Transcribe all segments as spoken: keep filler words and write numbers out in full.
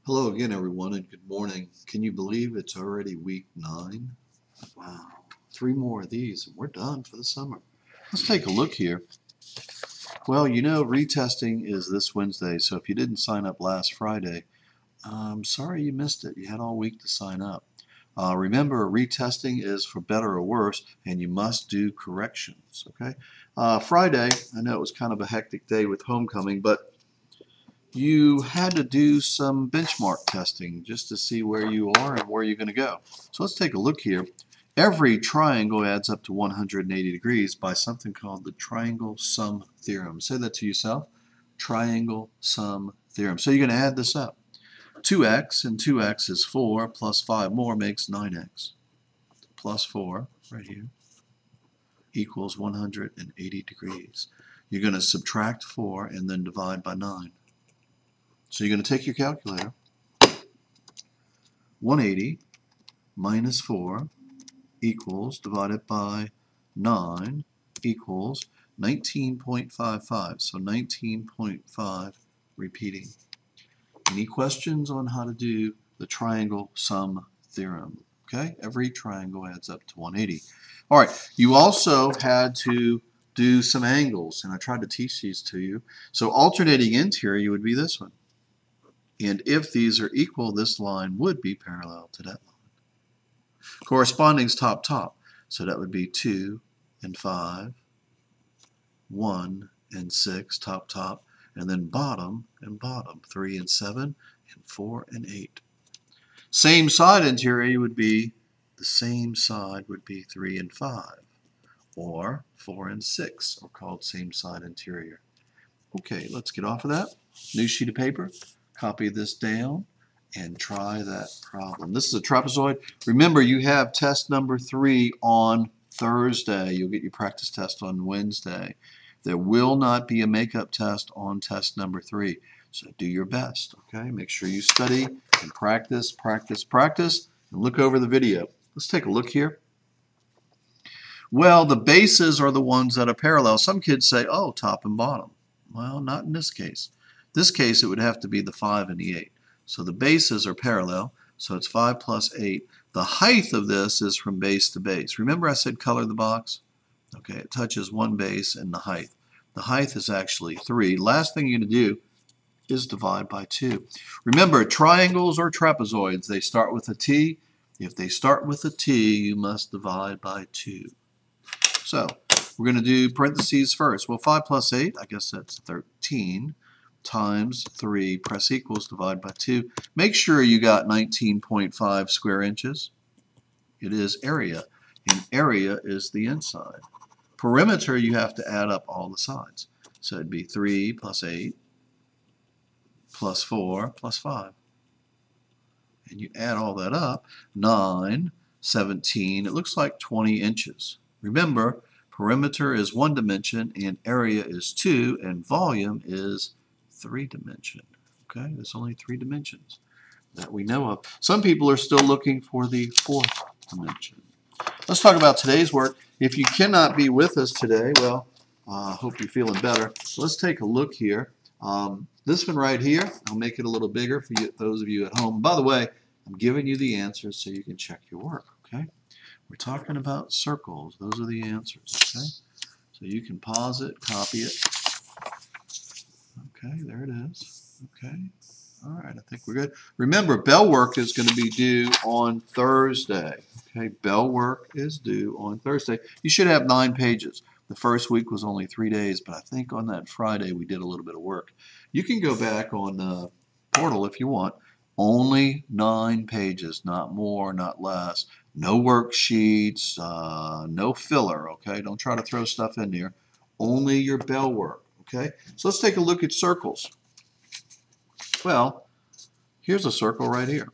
Hello again, everyone, and good morning. Can you believe it's already week nine? Wow, three more of these, and we're done for the summer. Let's take a look here. Well, you know, retesting is this Wednesday, so if you didn't sign up last Friday, I'm sorry you missed it. You had all week to sign up. Uh, remember, retesting is for better or worse, and you must do corrections, okay? Uh, Friday, I know it was kind of a hectic day with homecoming, but you had to do some benchmark testing just to see where you are and where you're going to go. So let's take a look here. Every triangle adds up to one hundred eighty degrees by something called the triangle sum theorem. Say that to yourself. Triangle sum theorem. So you're going to add this up. two x and two x is four, plus five more makes nine x. Plus four, right here, equals one hundred eighty degrees. You're going to subtract four and then divide by nine. So you're going to take your calculator. one hundred eighty minus four equals, divided by nine, equals nineteen point five five. So nineteen point five repeating. Any questions on how to do the triangle sum theorem? Okay, every triangle adds up to one hundred eighty. All right, you also had to do some angles, and I tried to teach these to you. So alternating interior would be this one. And if these are equal, this line would be parallel to that line. Corresponding is top, top. So that would be two and five, one and six, top, top, and then bottom and bottom, three and seven, and four and eight. Same side interior would be, the same side would be three and five, or four and six, or called same side interior. Okay, let's get off of that. New sheet of paper. Copy this down and try that problem. This is a trapezoid. Remember, you have test number three on Thursday. You'll get your practice test on Wednesday. There will not be a makeup test on test number three. So do your best, okay? Make sure you study and practice, practice, practice, and look over the video. Let's take a look here. Well, the bases are the ones that are parallel. Some kids say, oh, top and bottom. Well, not in this case. This case, it would have to be the five and the eight. So the bases are parallel, so it's five plus eight. The height of this is from base to base. Remember I said color the box? Okay, it touches one base and the height. The height is actually three. Last thing you're going to do is divide by two. Remember, triangles or trapezoids, they start with a T. If they start with a T, you must divide by two. So we're going to do parentheses first. Well, five plus eight, I guess that's thirteen. Times three, press equals, divide by two. Make sure you got nineteen point five square inches. It is area, and area is the inside. Perimeter, you have to add up all the sides. So it'd be three plus eight plus four plus five. And you add all that up, nine, seventeen, it looks like twenty inches. Remember, perimeter is one dimension, and area is two, and volume is three dimension. Okay, there's only three dimensions that we know of. Some people are still looking for the fourth dimension. Let's talk about today's work. If you cannot be with us today, well, I uh, hope you're feeling better. So let's take a look here. Um, this one right here, I'll make it a little bigger for you, those of you at home. By the way, I'm giving you the answers so you can check your work. Okay, we're talking about circles. Those are the answers. Okay, so you can pause it, copy it. Okay, there it is. Okay, all right, I think we're good. Remember, bell work is going to be due on Thursday. Okay, bell work is due on Thursday. You should have nine pages. The first week was only three days, but I think on that Friday we did a little bit of work. You can go back on uh, Portal if you want. Only nine pages, not more, not less. No worksheets, uh, no filler, okay? Don't try to throw stuff in there. Only your bell work. Okay, so let's take a look at circles. Well, here's a circle right here.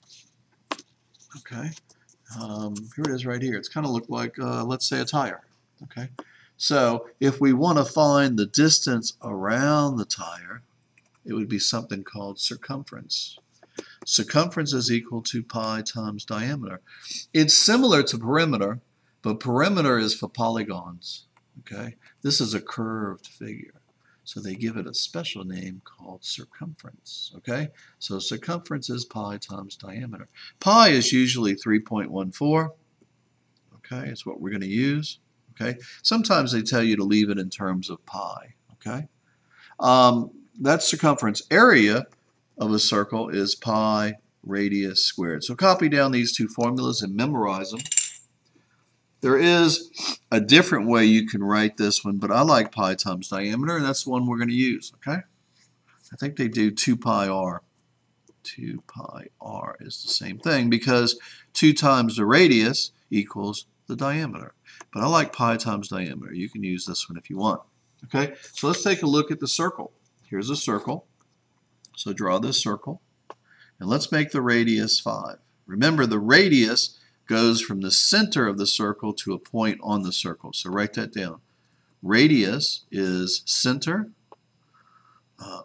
Okay, um, here it is right here. It's kind of look like, uh, let's say, a tire. Okay, so if we want to find the distance around the tire, it would be something called circumference. Circumference is equal to pi times diameter. It's similar to perimeter, but perimeter is for polygons. Okay, this is a curved figure. So they give it a special name called circumference, okay? So circumference is pi times diameter. Pi is usually three point one four, okay? It's what we're going to use, okay? Sometimes they tell you to leave it in terms of pi, okay? Um, that's circumference. Area of a circle is pi radius squared. So copy down these two formulas and memorize them. There is a different way you can write this one, but I like pi times diameter, and that's the one we're going to use, okay? I think they do two pi r. two pi r is the same thing because two times the radius equals the diameter. But I like pi times diameter. You can use this one if you want. Okay, so let's take a look at the circle. Here's a circle. So draw this circle. And let's make the radius five. Remember, the radius goes from the center of the circle to a point on the circle. So write that down. Radius is center. Uh,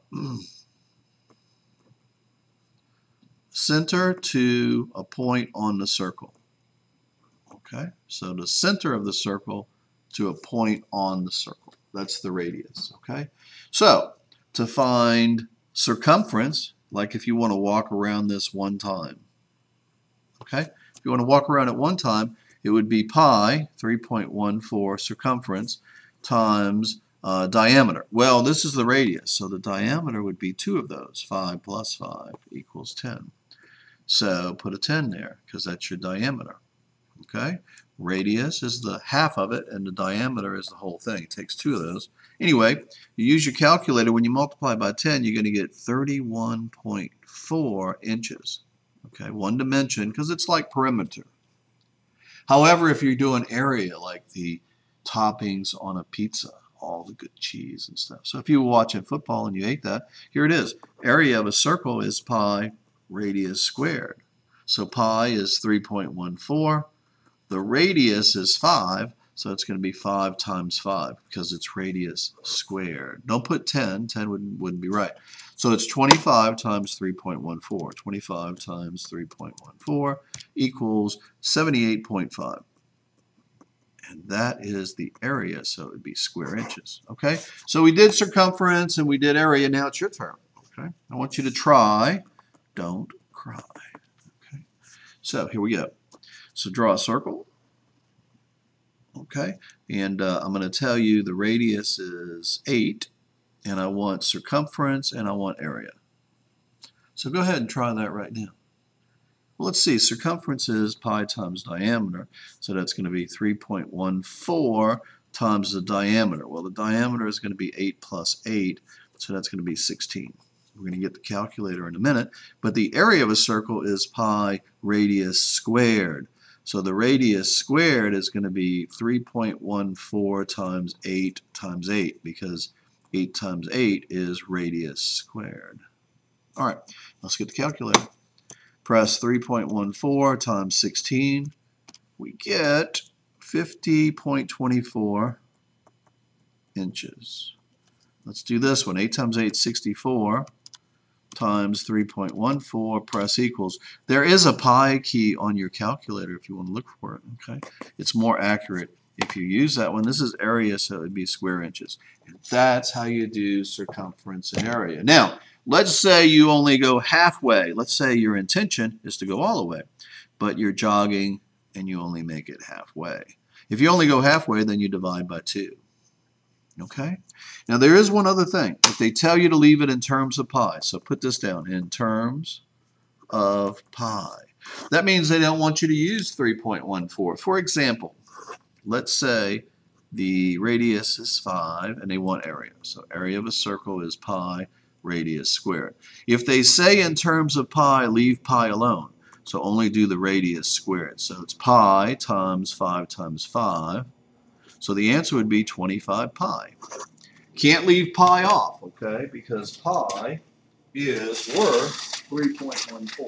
center to a point on the circle. Okay, so the center of the circle to a point on the circle. That's the radius, okay? So, to find circumference, like if you want to walk around this one time, okay? If you want to walk around it one time, it would be pi, three point one four circumference, times uh, diameter. Well, this is the radius, so the diameter would be two of those. five plus five equals ten. So, put a ten there, because that's your diameter, okay? Radius is the half of it, and the diameter is the whole thing. It takes two of those. Anyway, you use your calculator. When you multiply by ten, you're going to get thirty-one point four inches. Okay, one dimension, because it's like perimeter. However, if you're doing area, like the toppings on a pizza, all the good cheese and stuff. So if you were watching football and you ate that, here it is. Area of a circle is pi radius squared. So pi is three point one four. The radius is five, so it's going to be five times five because it's radius squared. Don't put ten. ten wouldn't, wouldn't be right. So it's twenty-five times three point one four. twenty-five times three point one four equals seventy-eight point five. And that is the area, so it would be square inches. Okay? So we did circumference and we did area. Now it's your turn. Okay? I want you to try. Don't cry. Okay? So here we go. So draw a circle, okay, and uh, I'm going to tell you the radius is eight, and I want circumference, and I want area. So go ahead and try that right now. Well, let's see, circumference is pi times diameter, so that's going to be three point one four times the diameter. Well, the diameter is going to be eight plus eight, so that's going to be sixteen. We're going to get the calculator in a minute, but the area of a circle is pi radius squared. So the radius squared is going to be three point one four times eight times eight, because eight times eight is radius squared. All right, let's get the calculator. Press three point one four times sixteen. We get fifty point two four inches. Let's do this one. eight times eight, sixty-four. Times three point one four, press equals. There is a pi key on your calculator if you want to look for it. Okay, it's more accurate if you use that one. This is area, so it would be square inches. And that's how you do circumference and area. Now, let's say you only go halfway. Let's say your intention is to go all the way, but you're jogging and you only make it halfway. If you only go halfway, then you divide by two. Okay? Now there is one other thing. If they tell you to leave it in terms of pi, so put this down, in terms of pi. That means they don't want you to use three point one four. For example, let's say the radius is five and they want area. So area of a circle is pi radius squared. If they say in terms of pi, leave pi alone. So only do the radius squared. So it's pi times five times five. So the answer would be twenty-five pi. Can't leave pi off, okay, because pi is worth three point one four.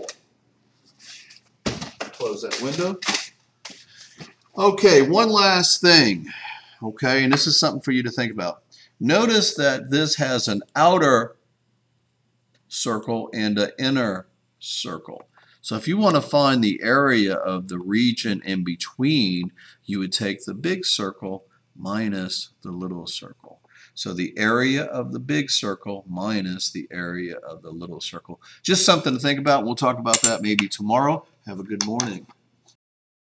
Close that window. Okay, one last thing, okay, and this is something for you to think about. Notice that this has an outer circle and an inner circle. So if you want to find the area of the region in between, you would take the big circle minus the little circle. So the area of the big circle minus the area of the little circle. Just something to think about. We'll talk about that maybe tomorrow. Have a good morning.